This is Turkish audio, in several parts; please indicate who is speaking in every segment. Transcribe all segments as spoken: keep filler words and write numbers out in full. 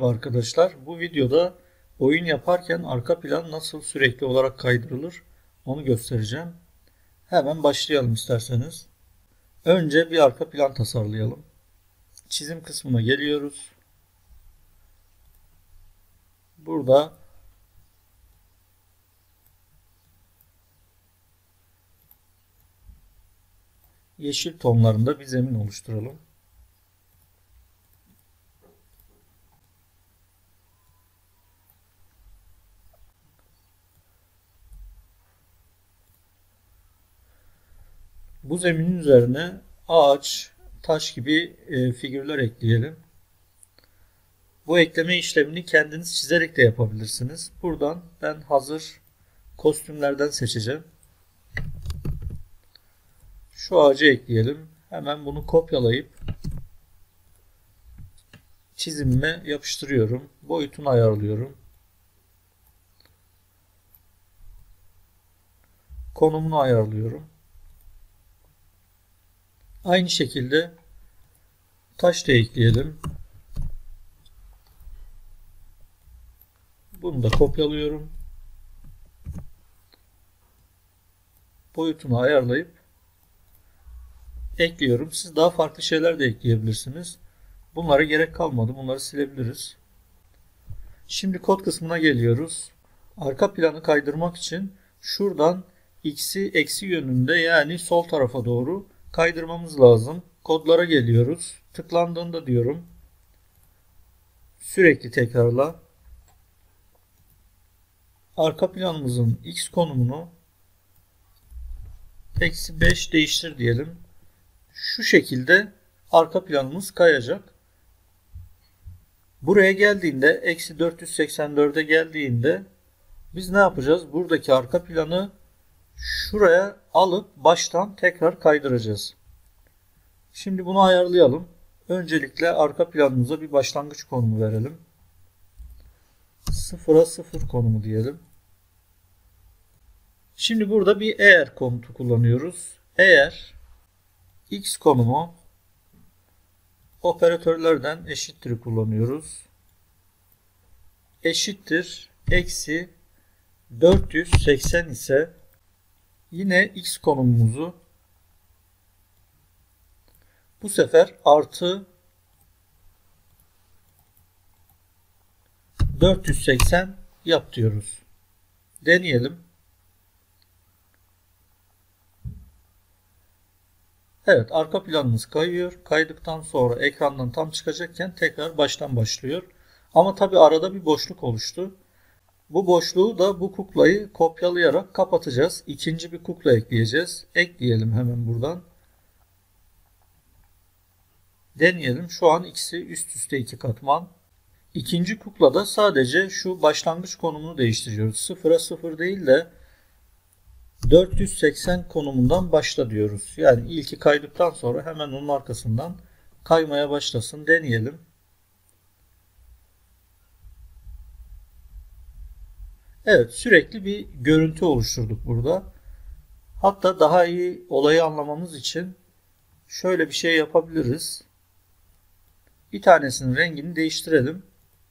Speaker 1: Merhaba arkadaşlar. Bu videoda oyun yaparken arka plan nasıl sürekli olarak kaydırılır onu göstereceğim. Hemen başlayalım isterseniz. Önce bir arka plan tasarlayalım. Çizim kısmına geliyoruz. Burada yeşil tonlarında bir zemin oluşturalım. Bu zeminin üzerine ağaç, taş gibi e, figürler ekleyelim. Bu ekleme işlemini kendiniz çizerek de yapabilirsiniz. Buradan ben hazır kostümlerden seçeceğim. Şu ağacı ekleyelim. Hemen bunu kopyalayıp çizimime yapıştırıyorum. Boyutunu ayarlıyorum. Konumunu ayarlıyorum. Aynı şekilde taş da ekleyelim. Bunu da kopyalıyorum. Boyutunu ayarlayıp ekliyorum. Siz daha farklı şeyler de ekleyebilirsiniz. Bunlara gerek kalmadı. Bunları silebiliriz. Şimdi kod kısmına geliyoruz. Arka planı kaydırmak için şuradan x'i eksi yönünde, yani sol tarafa doğru kaydırmamız lazım. Kodlara geliyoruz. Tıklandığında diyorum sürekli tekrarla. Arka planımızın x konumunu eksi beş değiştir diyelim. Şu şekilde arka planımız kayacak. Buraya geldiğinde, eksi dört yüz seksen dört'e geldiğinde biz ne yapacağız? Buradaki arka planı şuraya alıp baştan tekrar kaydıracağız. Şimdi bunu ayarlayalım. Öncelikle arka planımıza bir başlangıç konumu verelim. sıfıra sıfır konumu diyelim. Şimdi burada bir eğer komutu kullanıyoruz. Eğer x konumu operatörlerden eşittir kullanıyoruz. Eşittir eksi dört yüz seksen ise yine x konumumuzu bu sefer artı dört yüz seksen yap diyoruz. Deneyelim. Evet, arka planımız kayıyor. Kaydıktan sonra ekrandan tam çıkacakken tekrar baştan başlıyor. Ama tabi arada bir boşluk oluştu. Bu boşluğu da bu kuklayı kopyalayarak kapatacağız. İkinci bir kukla ekleyeceğiz. Ekleyelim hemen buradan. Deneyelim. Şu an ikisi üst üste iki katman. İkinci kuklada sadece şu başlangıç konumunu değiştiriyoruz. sıfıra sıfır değil de dört yüz seksen konumundan başla diyoruz. Yani ilki kaydıktan sonra hemen onun arkasından kaymaya başlasın. Deneyelim. Evet, sürekli bir görüntü oluşturduk burada. Hatta daha iyi olayı anlamamız için şöyle bir şey yapabiliriz. Bir tanesinin rengini değiştirelim.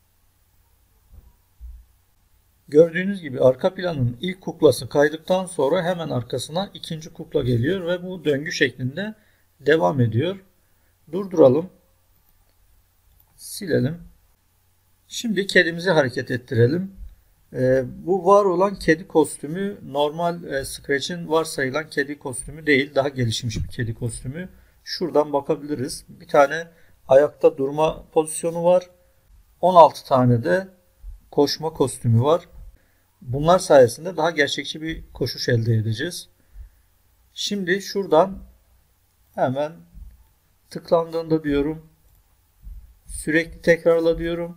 Speaker 1: Gördüğünüz gibi arka planın ilk kuklası kaydıktan sonra hemen arkasına ikinci kukla geliyor ve bu döngü şeklinde devam ediyor. Durduralım. Silelim. Şimdi kedimizi hareket ettirelim. Ee, bu var olan kedi kostümü normal e, Scratch'in varsayılan kedi kostümü değil. Daha gelişmiş bir kedi kostümü. Şuradan bakabiliriz. Bir tane ayakta durma pozisyonu var. on altı tane de koşma kostümü var. Bunlar sayesinde daha gerçekçi bir koşuş elde edeceğiz. Şimdi şuradan hemen tıklandığında diyorum sürekli tekrarla diyorum.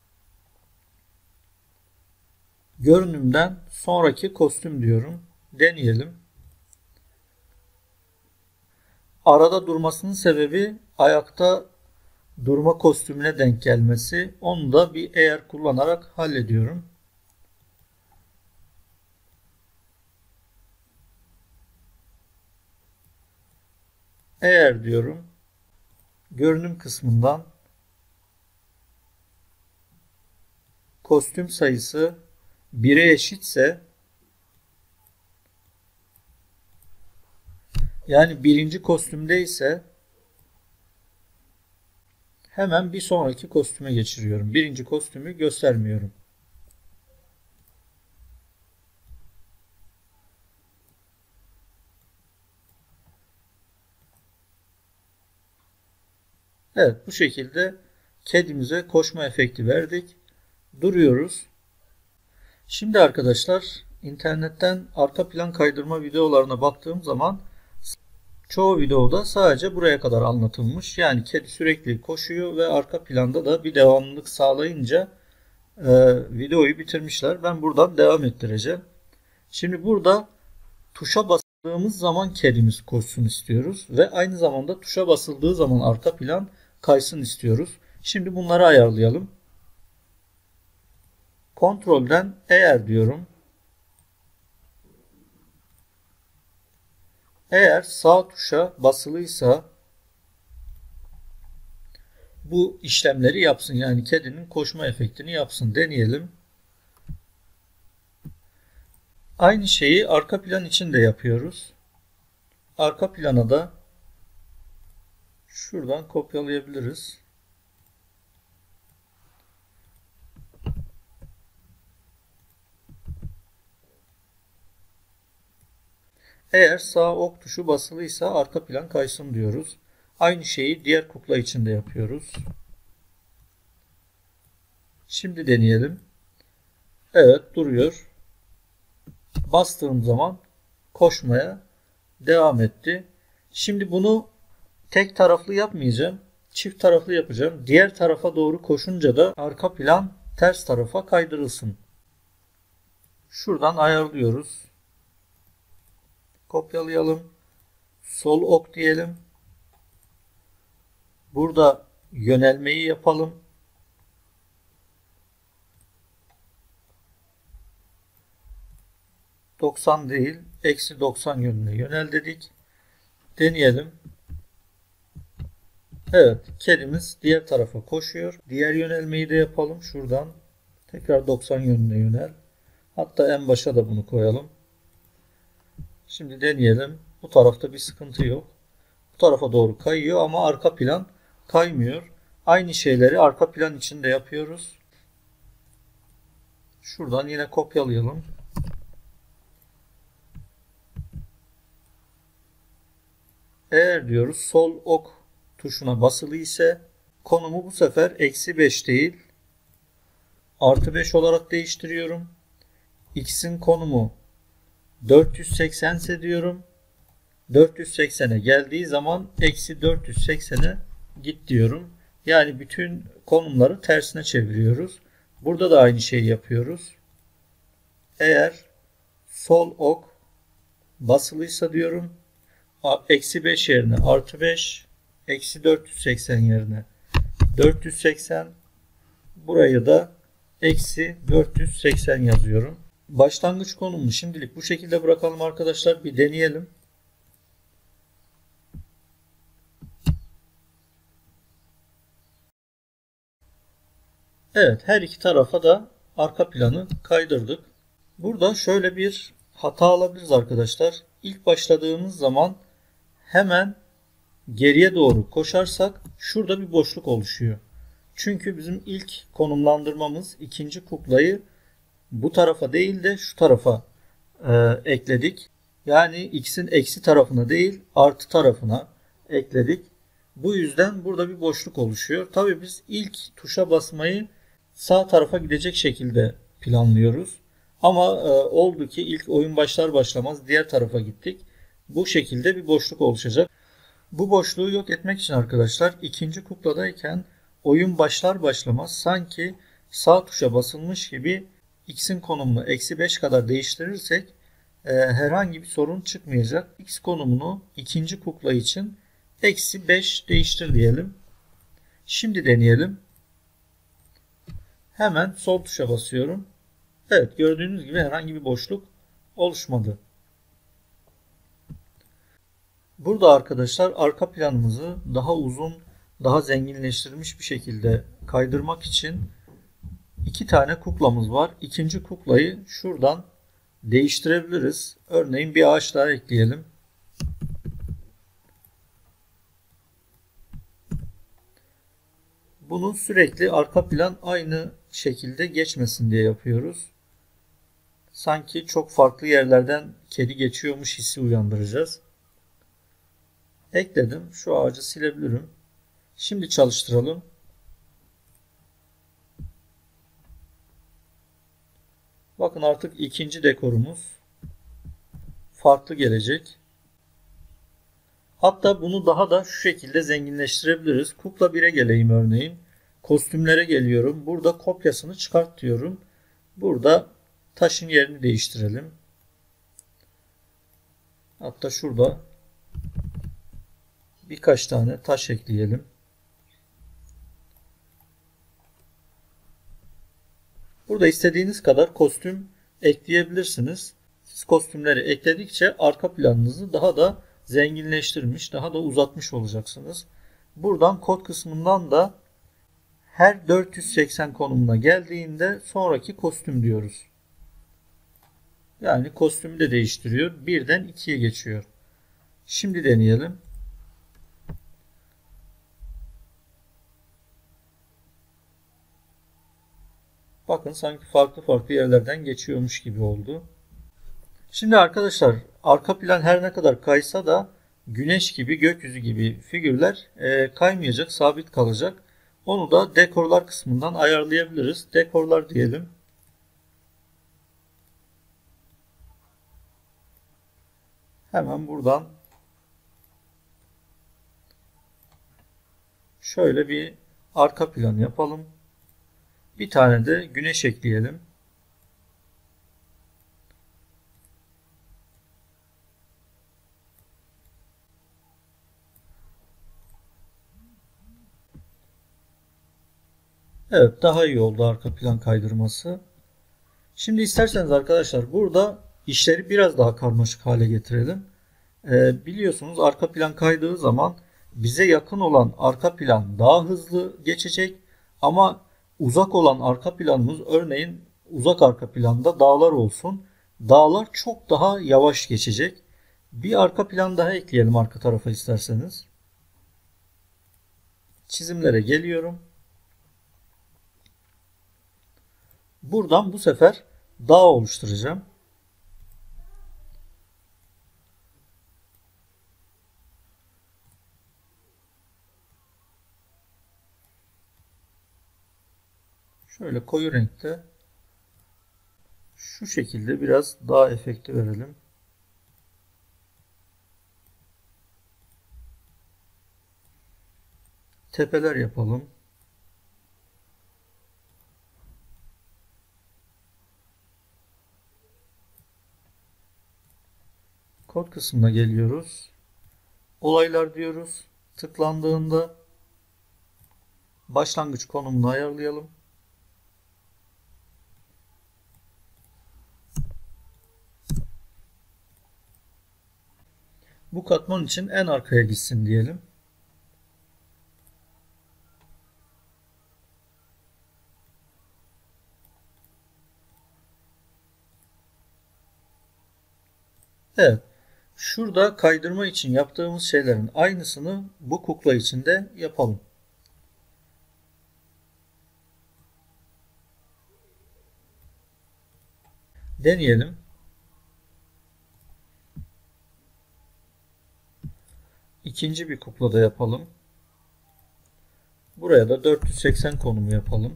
Speaker 1: Görünümden sonraki kostüm diyorum. Deneyelim. Arada durmasının sebebi ayakta durma kostümüne denk gelmesi. Onu da bir eğer kullanarak hallediyorum. Eğer diyorum. Görünüm kısmından kostüm sayısı bire eşitse, yani birinci kostümde ise hemen bir sonraki kostüme geçiriyorum. Birinci kostümü göstermiyorum. Evet, bu şekilde kedimize koşma efekti verdik. Duruyoruz. Şimdi arkadaşlar, internetten arka plan kaydırma videolarına baktığım zaman çoğu videoda sadece buraya kadar anlatılmış. Yani kedi sürekli koşuyor ve arka planda da bir devamlılık sağlayınca e, videoyu bitirmişler. Ben buradan devam ettireceğim. Şimdi burada tuşa bastığımız zaman kedimiz koşsun istiyoruz ve aynı zamanda tuşa basıldığı zaman arka plan kaysın istiyoruz. Şimdi bunları ayarlayalım. Kontrolden eğer diyorum. Eğer sağ tuşa basılıysa bu işlemleri yapsın. Yani kedinin koşma efektini yapsın. Deneyelim. Aynı şeyi arka plan için de yapıyoruz. Arka plana da şuradan kopyalayabiliriz. Eğer sağ ok tuşu basılıysa arka plan kaysın diyoruz. Aynı şeyi diğer kukla için de yapıyoruz. Şimdi deneyelim. Evet, duruyor. Bastığım zaman koşmaya devam etti. Şimdi bunu tek taraflı yapmayacağım. Çift taraflı yapacağım. Diğer tarafa doğru koşunca da arka plan ters tarafa kaydırılsın. Şuradan ayarlıyoruz. Kopyalayalım. Sol ok diyelim. Burada yönelmeyi yapalım. doksan değil, eksi doksan yönüne yönel dedik. Deneyelim. Evet, kedimiz diğer tarafa koşuyor. Diğer yönelmeyi de yapalım. Şuradan tekrar doksan yönüne yönel. Hatta en başa da bunu koyalım. Şimdi deneyelim. Bu tarafta bir sıkıntı yok. Bu tarafa doğru kayıyor ama arka plan kaymıyor. Aynı şeyleri arka plan için de yapıyoruz. Şuradan yine kopyalayalım. Eğer diyoruz sol ok tuşuna basılı ise konumu bu sefer eksi beş değil artı beş olarak değiştiriyorum. X'in konumu dört yüz seksen ise diyorum. dört yüz seksene geldiği zaman eksi dört yüz seksene git diyorum. Yani bütün konumları tersine çeviriyoruz. Burada da aynı şeyi yapıyoruz. Eğer sol ok basılıysa diyorum. Eksi beş yerine artı beş, eksi dört yüz seksen yerine dört yüz seksen, burayı da eksi dört yüz seksen yazıyorum. Başlangıç konumunu şimdilik bu şekilde bırakalım arkadaşlar. Bir deneyelim. Evet, her iki tarafa da arka planı kaydırdık. Burada şöyle bir hata alabiliriz arkadaşlar. İlk başladığımız zaman hemen geriye doğru koşarsak şurada bir boşluk oluşuyor. Çünkü bizim ilk konumlandırmamız ikinci kuklayı bu tarafa değil de şu tarafa e, ekledik. Yani x'in eksi tarafına değil artı tarafına ekledik. Bu yüzden burada bir boşluk oluşuyor. Tabii biz ilk tuşa basmayı sağ tarafa gidecek şekilde planlıyoruz. Ama e, oldu ki ilk oyun başlar başlamaz diğer tarafa gittik. Bu şekilde bir boşluk oluşacak. Bu boşluğu yok etmek için arkadaşlar ikinci kukladayken oyun başlar başlamaz sanki sağ tuşa basılmış gibi x'in konumunu eksi beş kadar değiştirirsek e, herhangi bir sorun çıkmayacak. X konumunu ikinci kukla için eksi beş değiştir diyelim. Şimdi deneyelim. Hemen sol tuşa basıyorum. Evet, gördüğünüz gibi herhangi bir boşluk oluşmadı. Burada arkadaşlar arka planımızı daha uzun, daha zenginleştirilmiş bir şekilde kaydırmak için iki tane kuklamız var. İkinci kuklayı şuradan değiştirebiliriz. Örneğin bir ağaç daha ekleyelim. Bunun sürekli arka plan aynı şekilde geçmesin diye yapıyoruz. Sanki çok farklı yerlerden kedi geçiyormuş hissi uyandıracağız. Ekledim. Şu ağacı silebilirim. Şimdi çalıştıralım. Bakın artık ikinci dekorumuz farklı gelecek. Hatta bunu daha da şu şekilde zenginleştirebiliriz. Kukla bire geleyim örneğin. Kostümlere geliyorum. Burada kopyasını çıkart diyorum. Burada taşın yerini değiştirelim. Hatta şurada birkaç tane taş ekleyelim. Burada istediğiniz kadar kostüm ekleyebilirsiniz. Siz kostümleri ekledikçe arka planınızı daha da zenginleştirmiş, daha da uzatmış olacaksınız. Buradan kod kısmından da her dört yüz seksen konumuna geldiğinde sonraki kostüm diyoruz. Yani kostümü de değiştiriyor. birden ikiye geçiyor. Şimdi deneyelim. Bakın sanki farklı farklı yerlerden geçiyormuş gibi oldu. Şimdi arkadaşlar arka plan her ne kadar kaysa da güneş gibi, gökyüzü gibi figürler e, kaymayacak, sabit kalacak. Onu da dekorlar kısmından ayarlayabiliriz. Dekorlar diyelim. Hemen buradan şöyle bir arka plan yapalım. Bir tane de güneş ekleyelim. Evet, daha iyi oldu arka plan kaydırması. Şimdi isterseniz arkadaşlar burada işleri biraz daha karmaşık hale getirelim. Ee, biliyorsunuz arka plan kaydığı zaman bize yakın olan arka plan daha hızlı geçecek ama uzak olan arka planımız, örneğin uzak arka planda dağlar olsun. Dağlar çok daha yavaş geçecek. Bir arka plan daha ekleyelim arka tarafa isterseniz. Çizimlere geliyorum. Buradan bu sefer dağ oluşturacağım. Şöyle koyu renkte şu şekilde biraz dağ efekti verelim. Tepeler yapalım. Kod kısmına geliyoruz. Olaylar diyoruz. Tıklandığında başlangıç konumunu ayarlayalım. Bu katman için en arkaya gitsin diyelim. Evet. Şurada kaydırma için yaptığımız şeylerin aynısını bu kukla için de yapalım. Deneyelim. İkinci bir kukla da yapalım. Buraya da dört yüz seksen konumu yapalım.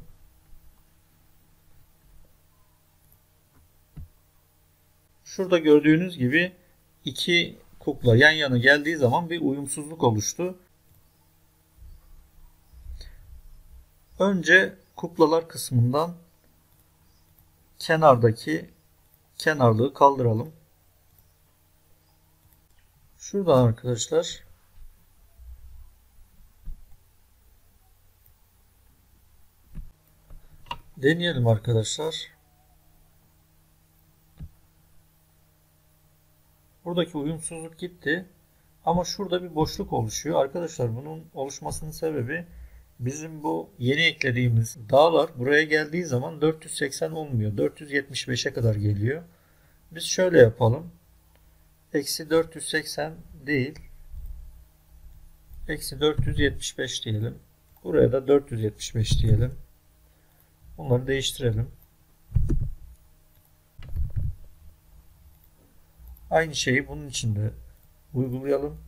Speaker 1: Şurada gördüğünüz gibi iki kukla yan yana geldiği zaman bir uyumsuzluk oluştu. Önce kuklalar kısmından kenardaki kenarlığı kaldıralım. Şuradan arkadaşlar deneyelim arkadaşlar. Buradaki uyumsuzluk gitti. Ama şurada bir boşluk oluşuyor. Arkadaşlar bunun oluşmasının sebebi bizim bu yeni eklediğimiz dağlar buraya geldiği zaman dört yüz seksen olmuyor. dört yüz yetmiş beşe kadar geliyor. Biz şöyle yapalım. Eksi dört yüz seksen değil. Eksi dört yüz yetmiş beş diyelim. Buraya da dört yüz yetmiş beş diyelim. Bunları değiştirelim. Aynı şeyi bunun için de uygulayalım.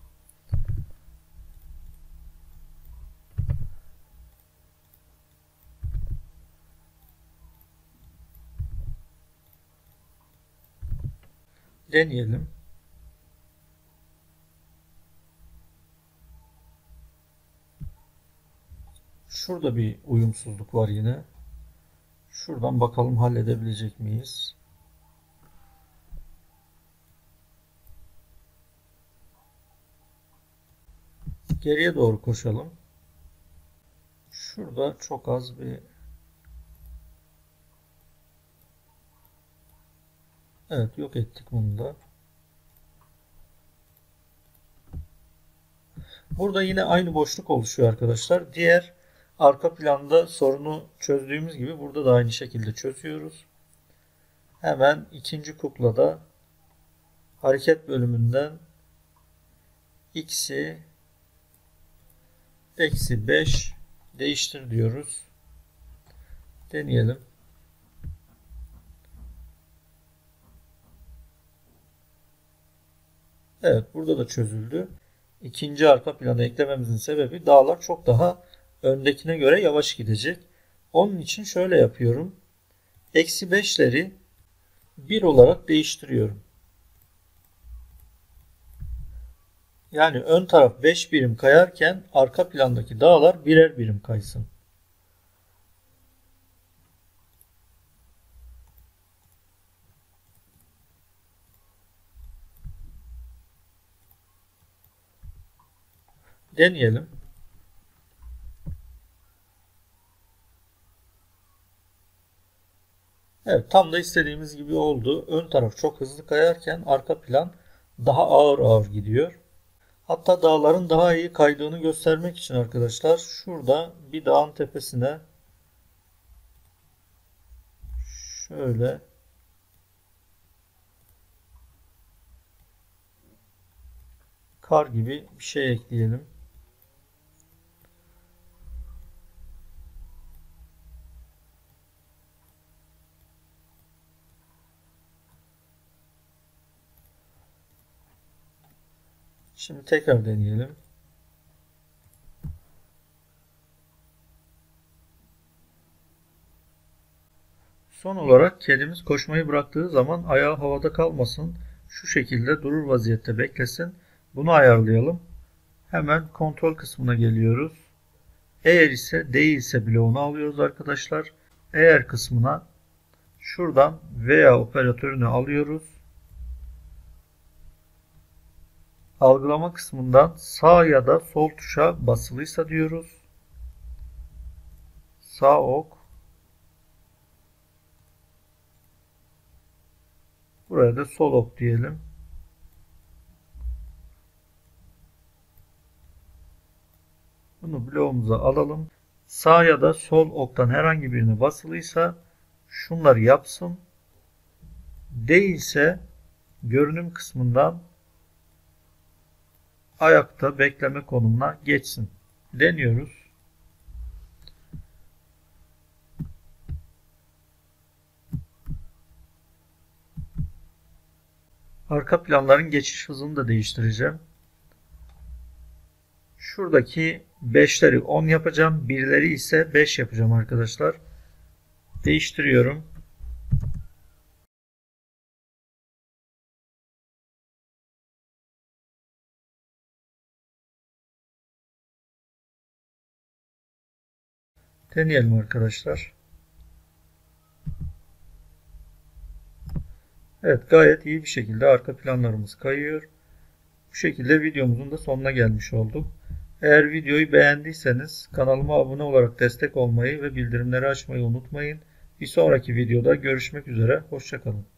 Speaker 1: Deneyelim. Şurada bir uyumsuzluk var yine. Şuradan bakalım halledebilecek miyiz? Geriye doğru koşalım. Şurada çok az bir evet, yok ettik bunu da. Burada yine aynı boşluk oluşuyor arkadaşlar. Diğer arka planda sorunu çözdüğümüz gibi burada da aynı şekilde çözüyoruz. Hemen ikinci kuklada hareket bölümünden x'i eksi beş değiştir diyoruz. Deneyelim. Evet, burada da çözüldü. İkinci arka plana eklememizin sebebi dağlar çok daha öndekine göre yavaş gidecek. Onun için şöyle yapıyorum. Eksi beşleri bir olarak değiştiriyorum. Yani ön taraf beş birim kayarken arka plandaki dağlar birer birim kaysın. Deneyelim. Evet, tam da istediğimiz gibi oldu. Ön taraf çok hızlı kayarken arka plan daha ağır ağır gidiyor. Hatta dağların daha iyi kaydığını göstermek için arkadaşlar şurada bir dağın tepesine şöyle kar gibi bir şey ekleyelim. Şimdi tekrar deneyelim. Son olarak kedimiz koşmayı bıraktığı zaman ayağı havada kalmasın. Şu şekilde durur vaziyette beklesin. Bunu ayarlayalım. Hemen kontrol kısmına geliyoruz. Eğer ise değilse bloğunu alıyoruz arkadaşlar. Eğer kısmına şuradan veya operatörünü alıyoruz. Algılama kısmından sağ ya da sol tuşa basılıysa diyoruz. Sağ ok. Buraya da sol ok diyelim. Bunu bloğumuza alalım. Sağ ya da sol oktan herhangi birine basılıysa şunları yapsın. Değilse görünüm kısmından ayakta bekleme konumuna geçsin. Deniyoruz. Arka planların geçiş hızını da değiştireceğim. Şuradaki beşleri on yapacağım. birleri ise beş yapacağım arkadaşlar. Değiştiriyorum. Deneyelim arkadaşlar. Evet, gayet iyi bir şekilde arka planlarımız kayıyor. Bu şekilde videomuzun da sonuna gelmiş olduk. Eğer videoyu beğendiyseniz kanalıma abone olarak destek olmayı ve bildirimleri açmayı unutmayın. Bir sonraki videoda görüşmek üzere. Hoşça kalın.